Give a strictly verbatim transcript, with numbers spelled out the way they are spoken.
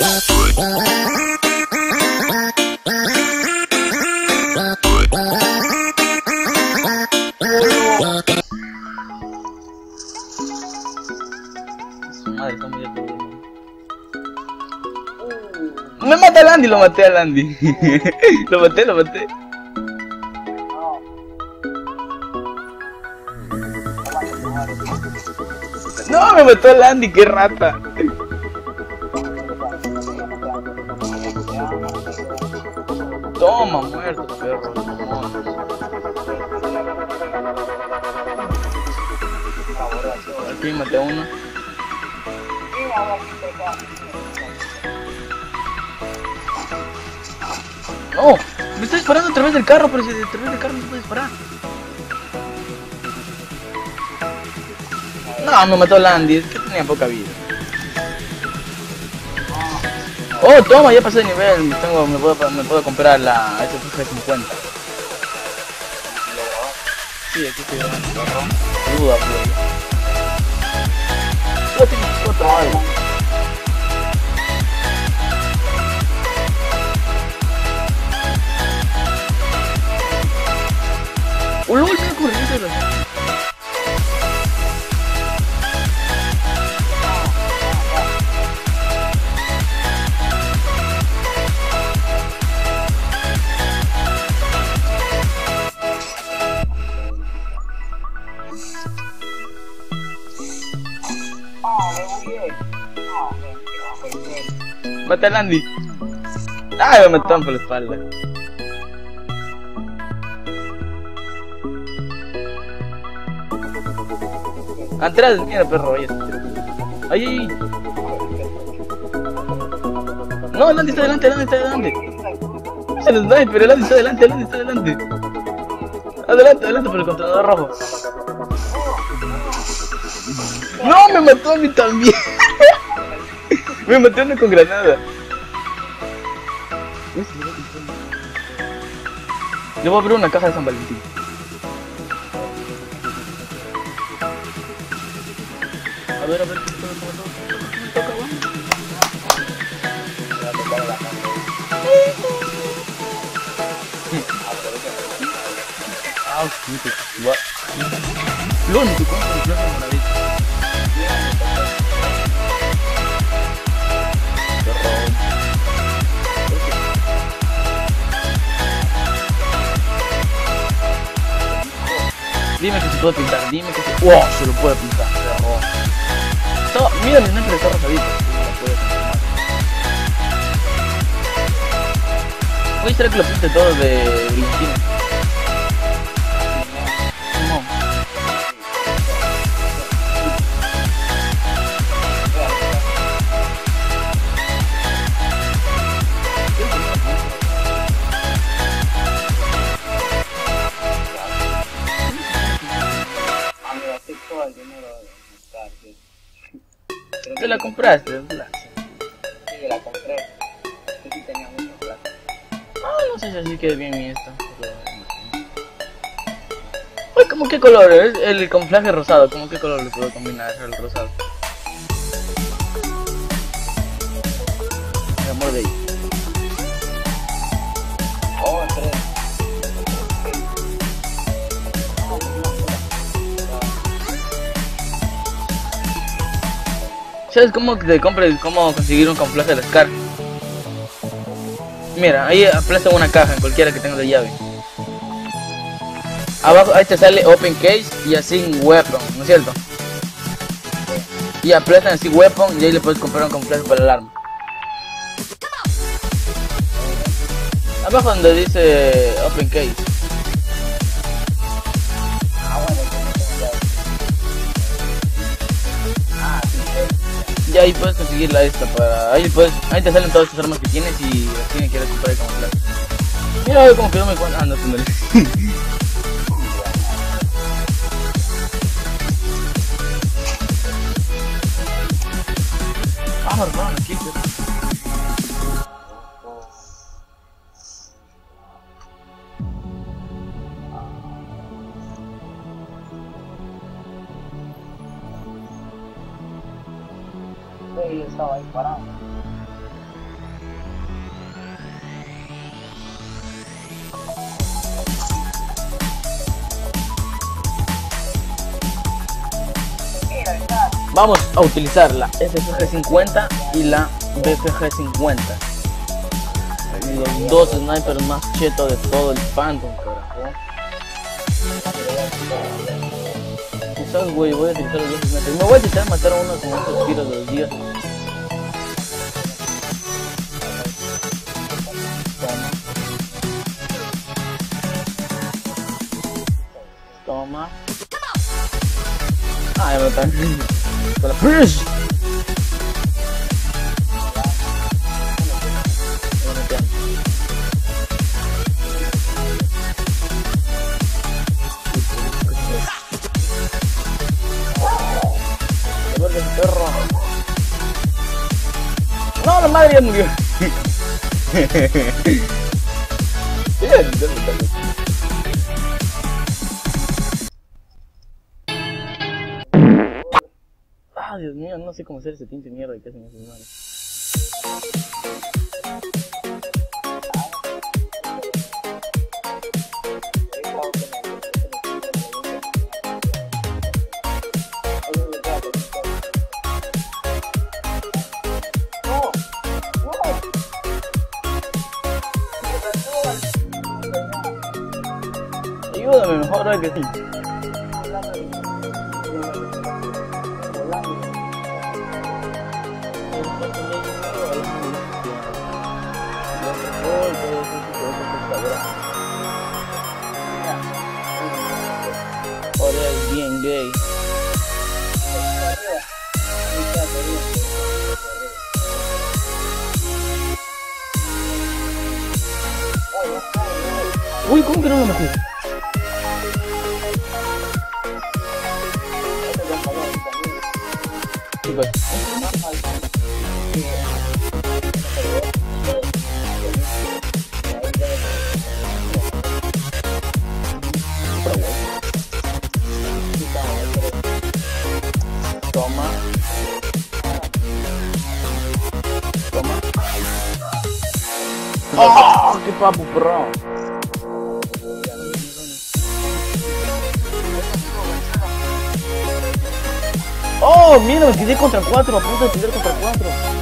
Madre, está muy alto. Me maté al Andy, lo maté al Andy. Lo maté, lo maté. No, me mató al Andy, qué rata. Toma, muerto, perro. Aquí maté a uno. No, me está disparando a través del carro, pero si a través del carro no puede disparar. No, me mató Landy, es que tenía poca vida. Oh, toma, ya pasé de nivel, tengo, me, puedo, me puedo comprar la S G cincuenta. Sí, aquí estoy grabando. Duda, pues. Yo tengo otra algo. ¡Oh, lol! Me ocurrió eso. Mata al Andy. Ay, me mataron por la espalda. Atrás, mira, perro, ahí está. Ay, ay, ay. No, el Andy está adelante, el Andy está adelante. Se los da, pero el Andy está adelante, el Andy está adelante. Adelante, adelante por el contenedor rojo. No, me mató a mí también. Me maté uno con granada. Le voy a abrir una caja de San Valentín. A ver, a ver, ¿qué me toca? Ah, sí, te va. Lo único que cuenta es la maravilla. Dime que se puede pintar, dime que se... ¡Wow! Se lo puede pintar, perro. Todo... Mira, mi nombre está rosadito. Voy a esperar que lo pinte todo de brillantina. No. ¿Te la compraste? ¿Verdad? Sí, la compré. Sí, sí tenía mucha plata. Ah, no sé si así quede bien mi esta. Uy, ¿cómo qué color es? El camuflaje rosado, ¿cómo qué color le puedo combinar al rosado? El amor de ella. Oh, tres. ¿Sabes cómo te compras, cómo conseguir un camuflaje de Scar? Mira, ahí aplasta una caja en cualquiera que tenga de llave. Abajo ahí te sale Open Case y así Weapon, ¿no es cierto? Y aplastan así Weapon y ahí le puedes comprar un camuflaje para el arma. Abajo donde dice Open Case. Y ahí puedes conseguir la esta para... Ahí puedes... Ahí te salen todas tus armas que tienes y así quieres comprar el camuflaje. Mira, como que no me cuenta. Ah, no te mereces. Vamos, hermano, aquí. Sí, yo estaba ahí parado. Vamos a utilizar la S G G cincuenta y la B G G cincuenta. Los dos snipers más chetos de todo el Phantom, carajo. Quizás, güey, voy a utilizar los dos snipers. Me voy a intentar matar a uno con estos tiros de los días. Toma. Toma. Ah, ya me están. Con la push. No, la madre ya murió. Ah, Dios mío, no sé cómo hacer ese pinche mierda que hacen esos manos. Ayúdame mejor, ay que sí. Ahora es bien gay. Uy, ¿cómo que no lo maté? Chicos, toma. Toma. ¡Oh! ¡Qué papu, bro! Oh, mira, me quedé contra cuatro, a punto de tirar contra cuatro.